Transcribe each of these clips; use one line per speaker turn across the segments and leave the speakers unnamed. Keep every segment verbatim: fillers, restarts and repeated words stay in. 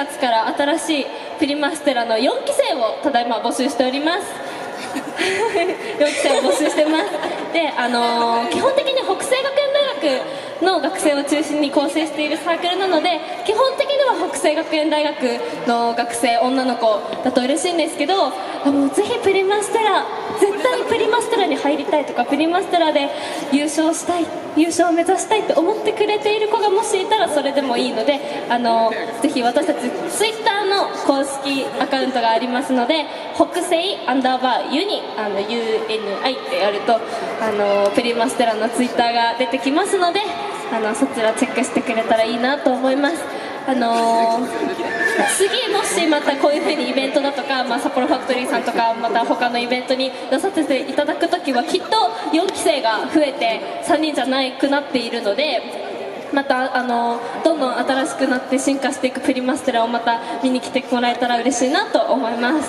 がつから新しいプリマステラのよんき生をただいま募集しております。よんき生を募集してます。で、あのー、基本的に北西学園大学の学生を中心に構成しているサークルなので、基本的には北西学園大学の学生女の子だと嬉しいんですけど、あもうぜひプリマステラ、絶対プリマステラに入りたいとか、プリマステラで優勝したい、優勝を目指したいって思ってくれている子がもしいたらそれでもいいので、あのぜひ私たちツイッターの公式アカウントがありますので、北西アンダーバーユニあの ユーエヌアイ ってやるとあのプリマステラのツイッターが出てきますので、あのそちらチェックしてくれたらいいなと思います。あのー、次もしまたこういう風にイベントだとか、まあ、札幌ファクトリーさんとかまた他のイベントに出させていただくときはきっとよんき生が増えてさんにんじゃなくなっているので、またあのー、どんどん新しくなって進化していくプリマステラをまた見に来てもらえたら嬉しいなと思います。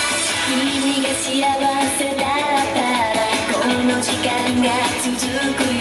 幸せだったらこの時間が続く